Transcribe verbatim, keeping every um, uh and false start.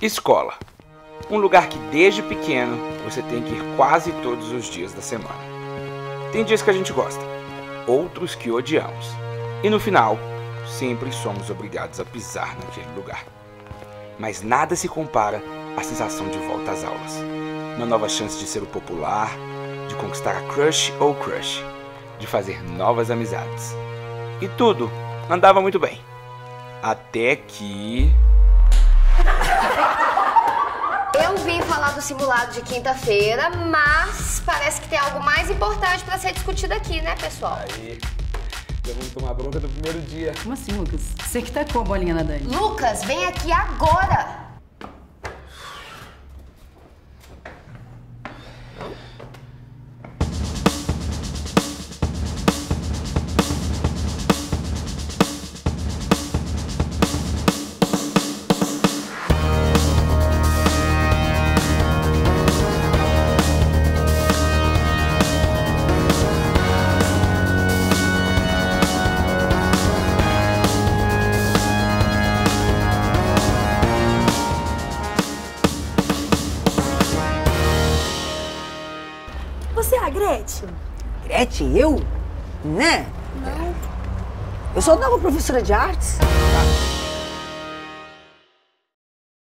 Escola. Um lugar que desde pequeno você tem que ir quase todos os dias da semana. Tem dias que a gente gosta, outros que odiamos. E no final, sempre somos obrigados a pisar naquele lugar. Mas nada se compara à sensação de volta às aulas. Uma nova chance de ser o popular, de conquistar a crush ou crush, de fazer novas amizades. E tudo andava muito bem. Até que... Eu vim falar do simulado de quinta-feira, mas parece que tem algo mais importante pra ser discutido aqui, né, pessoal? Aí, já vamos tomar bronca do primeiro dia. Como assim, Lucas? Você que tacou a bolinha na Dani. Lucas, vem aqui agora! Você é a Gretchen? Gretchen, eu? Né? Não. Eu sou nova professora de artes.